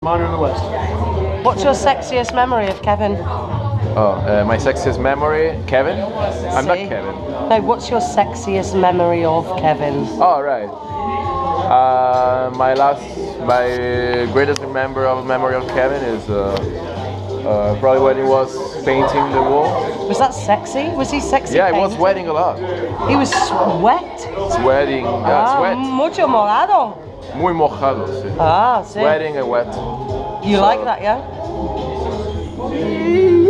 Miner in the West. What's your sexiest memory of Kevin? My sexiest memory, Kevin? I'm not Kevin. No, what's your sexiest memory of Kevin? Oh, right. My greatest memory of Kevin is probably when he was painting the wall. Was that sexy? Was he sexy? Yeah, he was painting? sweating a lot. He was sweat. Sweating, yeah, sweat. Mucho morado. Muy mojado, sí. Ah, sí. Sweating and wet. You like that, yeah?